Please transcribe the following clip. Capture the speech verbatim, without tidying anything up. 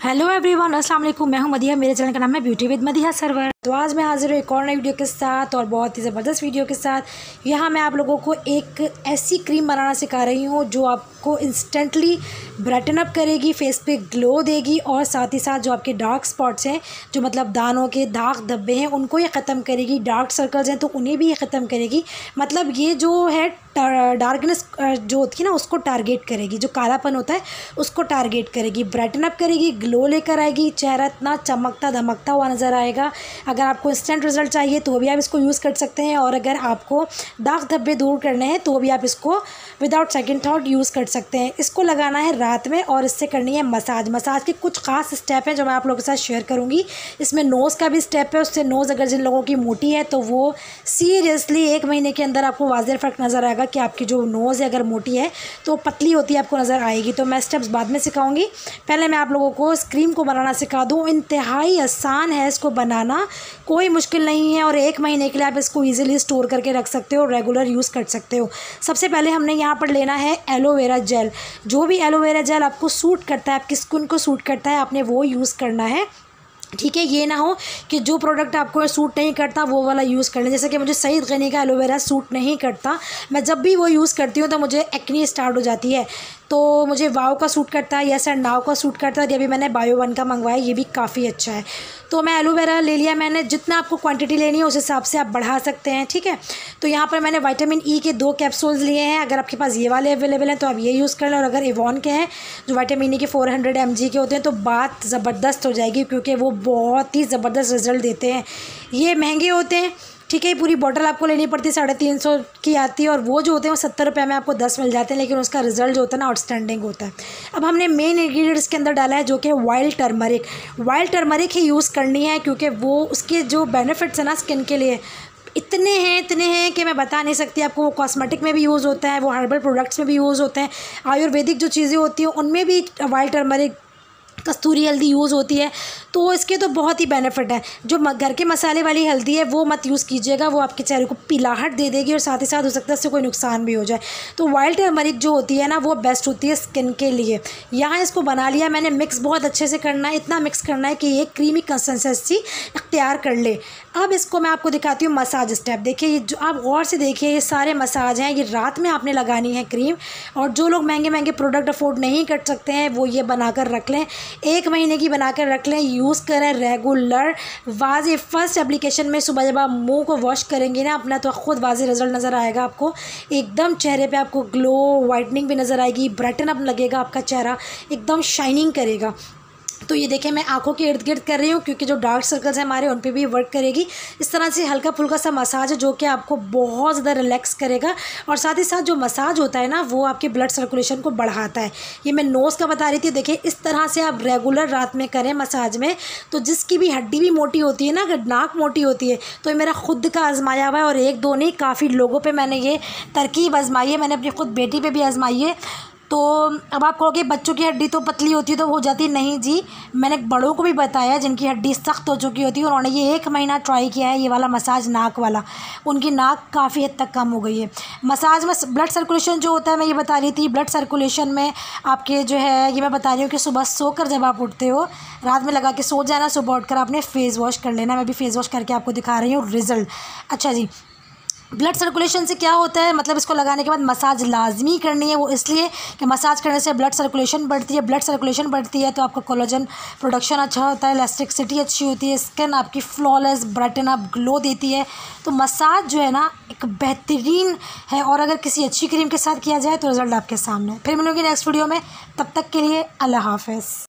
Hello everyone, अस्सलाम वालेकुम। मैं हूं मदिहा, मेरे चैनल का नाम है ब्यूटी विद मदिहा सर्वर। तो आज मैं हाजिर हूँ एक और नई वीडियो के साथ और बहुत ही ज़बरदस्त वीडियो के साथ। यहाँ मैं आप लोगों को एक ऐसी क्रीम बनाना सिखा रही हूँ जो आपको इंस्टेंटली ब्राइटन अप करेगी, फेस पे ग्लो देगी और साथ ही साथ जो आपके डार्क स्पॉट्स हैं, जो मतलब दानों के दाग धब्बे हैं, उनको ये ख़त्म करेगी। डार्क सर्कल्स हैं तो उन्हें भी ये ख़त्म करेगी। मतलब ये जो है डार्कनेस जो होती है ना, उसको टारगेट करेगी। जो कालापन होता है उसको टारगेट करेगी, ब्राइटन अप करेगी, ग्लो लेकर आएगी। चेहरा इतना चमकता धमकता हुआ नज़र आएगा। अगर आपको इंस्टेंट रिज़ल्ट चाहिए तो भी आप इसको यूज़ कर सकते हैं, और अगर आपको दाग धब्बे दूर करने हैं तो भी आप इसको विदाउट सेकंड थॉट यूज़ कर सकते हैं। इसको लगाना है रात में और इससे करनी है मसाज। मसाज के कुछ ख़ास स्टेप हैं जो मैं आप लोगों के साथ शेयर करूँगी। इसमें नोज़ का भी स्टेप है। उससे नोज़ अगर जिन लोगों की मोटी है तो वो सीरियसली एक महीने के अंदर आपको वाज़ेह फ़र्क नज़र आएगा कि आपकी जो नोज़ है अगर मोटी है तो पतली होती है, आपको नज़र आएगी। तो मैं स्टेप्स बाद में सिखाऊंगी। पहले मैं आप लोगों को इस क्रीम को बनाना सिखा दूँ। इंतहाई आसान है इसको बनाना, कोई मुश्किल नहीं है और एक महीने के लिए आप इसको ईजिली स्टोर करके रख सकते हो, रेगुलर यूज़ कर सकते हो। सबसे पहले हमने यहाँ पर लेना है एलोवेरा जेल। जो भी एलोवेरा जेल आपको सूट करता है, आपकी स्किन को सूट करता है, आपने वो यूज़ करना है। ठीक है, ये ना हो कि जो प्रोडक्ट आपको सूट नहीं करता वो वाला यूज़ कर लें। जैसे कि मुझे सईद गनी का एलोवेरा सूट नहीं करता, मैं जब भी वो यूज़ करती हूँ तो मुझे एक्ने स्टार्ट हो जाती है। तो मुझे वाव का सूट करता है, यस एंड नाव का सूट करता है। अभी मैंने बायो वन का मंगवाया, ये भी काफ़ी अच्छा है। तो मैं एलोवेरा ले लिया मैंने। जितना आपको क्वांटिटी लेनी है उस हिसाब से आप बढ़ा सकते हैं। ठीक है, तो यहाँ पर मैंने विटामिन ई के दो कैप्सूल्स लिए हैं। अगर आपके पास ये वाले अवेलेबल हैं तो आप ये यूज़ कर लें, और अगर एवॉन के हैं जो विटामिन ई के फोर हंड्रेड एम जी के होते हैं तो बात ज़बरदस्त हो जाएगी, क्योंकि वो बहुत ही ज़बरदस्त रिज़ल्ट देते हैं। ये महंगे होते हैं, ठीक है, पूरी बॉटल आपको लेनी पड़ती है, साढ़े तीन सौ की आती है, और वो जो होते हैं वो सत्तर रुपये में आपको दस मिल जाते हैं, लेकिन उसका रिजल्ट जो होता है ना आउटस्टैंडिंग होता है। अब हमने मेन इंग्रेडिएंट इसके अंदर डाला है जो कि वाइल्ड टर्मरिक। वाइल्ड टर्मरिक ही यूज़ करनी है, क्योंकि वो उसके जो बेनिफिट्स हैं ना स्किन के लिए इतने हैं इतने हैं कि मैं बता नहीं सकती आपको। वो कॉस्मेटिक में भी यूज़ होता है, वो हर्बल प्रोडक्ट्स में भी यूज़ होते हैं, आयुर्वेदिक जो चीज़ें होती हैं उनमें भी वाइल्ड टर्मरिक, कस्तूरी हल्दी यूज़ होती है। तो इसके तो बहुत ही बेनिफिट है। जो घर के मसाले वाली हल्दी है वो मत यूज़ कीजिएगा, वो आपके चेहरे को पीलाहट दे देगी और साथ ही साथ हो सकता है इससे कोई नुकसान भी हो जाए। तो वाइल्ड टर्मरिक जो होती है ना वो बेस्ट होती है स्किन के लिए। यहाँ इसको बना लिया मैंने, मिक्स बहुत अच्छे से करना है, इतना मिक्स करना है कि ये क्रीमी कंसिस्टेंसी इख्तियार कर ले। अब इसको मैं आपको दिखाती हूँ मसाज स्टेप। देखिए, ये जो आप गौर से देखिए, ये सारे मसाज हैं, ये रात में आपने लगानी है क्रीम। और जो लोग महंगे महंगे प्रोडक्ट अफोर्ड नहीं कर सकते हैं वो ये बनाकर रख लें, एक महीने की बनाकर रख लें, यूज़ करें रेगुलर। वाज़े फर्स्ट एप्लीकेशन में सुबह जब आप मुंह को वॉश करेंगे ना अपना, तो खुद वाज़े रिजल्ट नज़र आएगा आपको। एकदम चेहरे पे आपको ग्लो, वाइटनिंग भी नज़र आएगी, ब्राइटन अप लगेगा, आपका चेहरा एकदम शाइनिंग करेगा। तो ये देखें, मैं आंखों के इर्द गिर्द कर रही हूँ क्योंकि जो डार्क सर्कल्स हैं हमारे उन पे भी वर्क करेगी। इस तरह से हल्का फुल्का सा मसाज है जो कि आपको बहुत ज़्यादा रिलैक्स करेगा, और साथ ही साथ जो मसाज होता है ना वो आपके ब्लड सर्कुलेशन को बढ़ाता है। ये मैं नोज़ का बता रही थी। देखिए, इस तरह से आप रेगुलर रात में करें मसाज में, तो जिसकी भी हड्डी भी मोटी होती है ना, अगर नाक मोटी होती है, तो ये मेरा खुद का आजमाया हुआ है और एक दो नहीं, काफ़ी लोगों पर मैंने ये तरकीब आजमाई है। मैंने अपनी खुद बेटी पर भी आजमाई है। तो अब आप कहोगे बच्चों की हड्डी तो पतली होती है तो हो जाती, नहीं जी, मैंने बड़ों को भी बताया जिनकी हड्डी सख्त हो चुकी होती है, उन्होंने ये एक महीना ट्राई किया है ये वाला मसाज नाक वाला, उनकी नाक काफ़ी हद तक कम हो गई है। मसाज में ब्लड सर्कुलेशन जो होता है, मैं ये बता रही थी, ब्लड सर्कुलेशन में आपके जो है, ये मैं बता रही हूँ कि सुबह सोकर जब आप उठते हो, रात में लगा के सो जाना, सुबह उठकर आपने फेस वॉश कर लेना। मैं भी फेस वॉश करके आपको दिखा रही हूँ रिज़ल्ट। अच्छा जी, ब्लड सर्कुलेशन से क्या होता है, मतलब इसको लगाने के बाद मसाज लाजमी करनी है। वो इसलिए कि मसाज करने से ब्लड सर्कुलेशन बढ़ती है, ब्लड सर्कुलेशन बढ़ती है तो आपका कोलेजन प्रोडक्शन अच्छा होता है, इलास्टिसिटी अच्छी होती है, स्किन आपकी फ्लॉलेस ब्राइटन अप ग्लो देती है। तो मसाज जो है ना एक बेहतरीन है, और अगर किसी अच्छी क्रीम के साथ किया जाए तो रिज़ल्ट आपके सामने। फिर मिलूंगी नेक्स्ट वीडियो में, तब तक के लिए अल्लाह हाफ़िज़।